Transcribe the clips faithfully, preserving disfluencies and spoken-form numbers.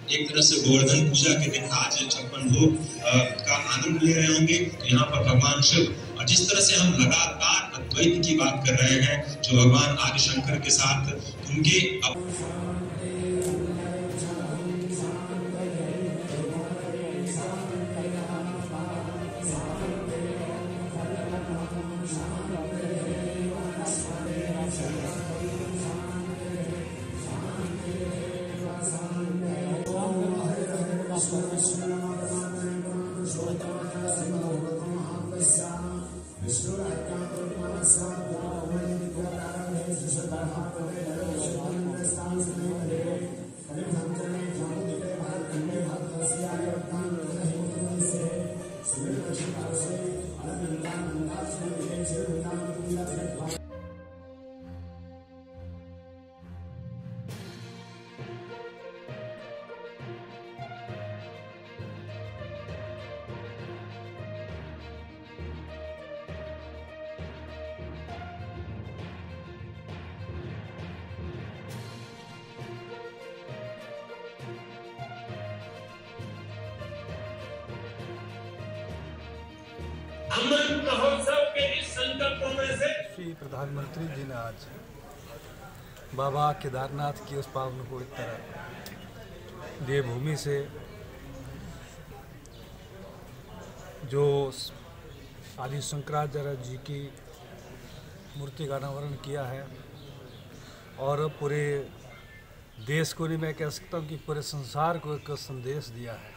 एक तरह से गोवर्धन पूजा के दिन आज छप्पन भोग का आनंद ले रहे होंगे। यहाँ पर भगवान शिव और जिस तरह से हम लगातार अद्वैत की बात कर रहे हैं, जो भगवान आदिशंकर के साथ उनके अमृत महोत्सव के इस संकल्पों में से श्री प्रधानमंत्री जी ने आज बाबा केदारनाथ की उस पावन पवित्र देवभूमि से जो आदि शंकराचार्य जी की मूर्ति का अनावरण किया है और पूरे देश को नहीं, मैं कह सकता हूँ कि पूरे संसार को एक संदेश दिया है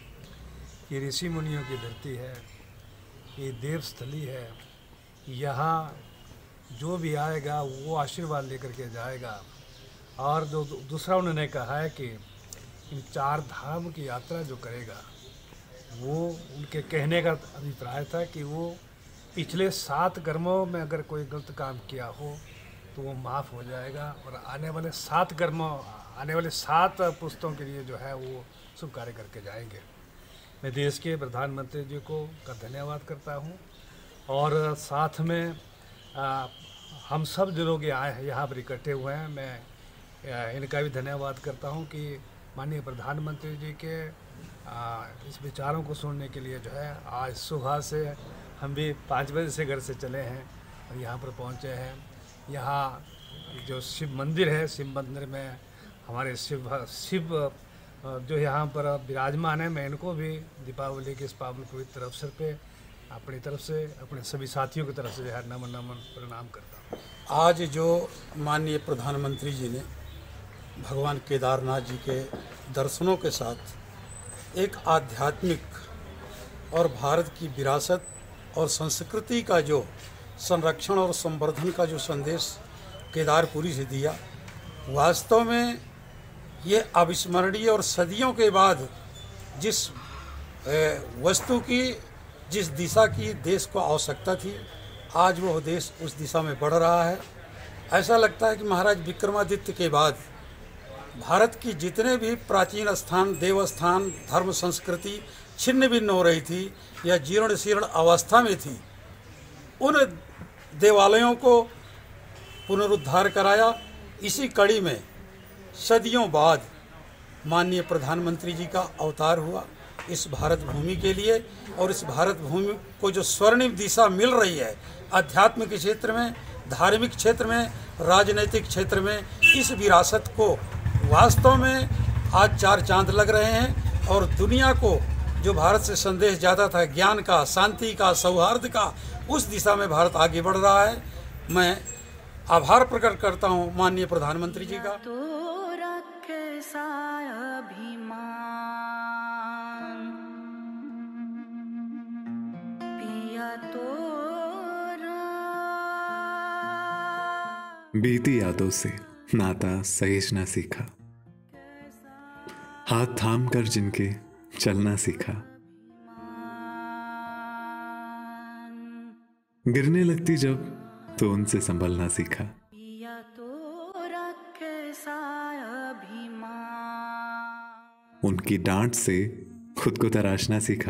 कि ऋषि मुनियों की धरती है, ये देवस्थली है, यहाँ जो भी आएगा वो आशीर्वाद लेकर के जाएगा। और जो दूसरा उन्होंने कहा है कि इन चार धाम की यात्रा जो करेगा, वो उनके कहने का अभिप्राय था कि वो पिछले सात कर्मों में अगर कोई गलत काम किया हो तो वो माफ़ हो जाएगा और आने वाले सात कर्मों आने वाले सात पुस्तों के लिए जो है वो शुभ कार्य करके जाएंगे। मैं देश के प्रधानमंत्री जी को का धन्यवाद करता हूं और साथ में आ, हम सब जो लोग आए यहाँ पर इकट्ठे हुए हैं, मैं आ, इनका भी धन्यवाद करता हूं कि माननीय प्रधानमंत्री जी के आ, इस विचारों को सुनने के लिए जो है आज सुबह से हम भी पाँच बजे से घर से चले हैं और यहाँ पर पहुँचे हैं। यहाँ जो शिव मंदिर है, शिव मंदिर में हमारे शिव शिव जो यहाँ पर विराजमान है, मैं इनको भी दीपावली के इस पावन पवित्र अवसर पे अपनी तरफ से अपने सभी साथियों की तरफ से जो है नमन नमन प्रणाम करता हूँ। आज जो माननीय प्रधानमंत्री जी ने भगवान केदारनाथ जी के दर्शनों के साथ एक आध्यात्मिक और भारत की विरासत और संस्कृति का जो संरक्षण और संवर्धन का जो संदेश केदारपुरी से दिया, वास्तव में ये अविस्मरणीय और सदियों के बाद जिस वस्तु की जिस दिशा की देश को आवश्यकता थी, आज वो देश उस दिशा में बढ़ रहा है। ऐसा लगता है कि महाराज विक्रमादित्य के बाद भारत की जितने भी प्राचीन स्थान, देवस्थान, धर्म संस्कृति छिन्न भिन्न हो रही थी या जीर्ण शीर्ण अवस्था में थी, उन देवालयों को पुनरुद्धार कराया। इसी कड़ी में सदियों बाद माननीय प्रधानमंत्री जी का अवतार हुआ इस भारत भूमि के लिए, और इस भारत भूमि को जो स्वर्णिम दिशा मिल रही है आध्यात्मिक क्षेत्र में, धार्मिक क्षेत्र में, राजनीतिक क्षेत्र में, इस विरासत को वास्तव में आज चार चांद लग रहे हैं। और दुनिया को जो भारत से संदेश जाता था ज्ञान का, शांति का, सौहार्द का, उस दिशा में भारत आगे बढ़ रहा है। मैं आभार प्रकट करता हूं माननीय प्रधानमंत्री जी का। तो रखे सा अभिमान पिया तोरा। बीती यादों से नाता सहेजना सीखा, हाथ थाम कर जिनके चलना सीखा, गिरने लगती जब तो उनसे संभलना सीखा। उनकी डांट से खुद को तराशना सीखा।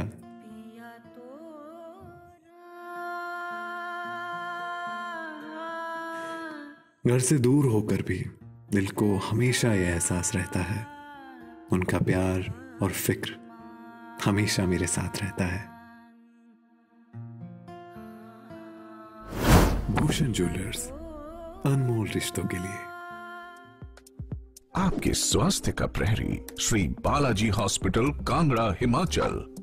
घर से दूर होकर भी दिल को हमेशा यह एहसास रहता है उनका प्यार और फिक्र हमेशा मेरे साथ रहता है। भूषण ज्वेलर्स, अनमोल रिश्तों के लिए। आपके स्वास्थ्य का प्रहरी श्री बालाजी हॉस्पिटल, कांगड़ा, हिमाचल।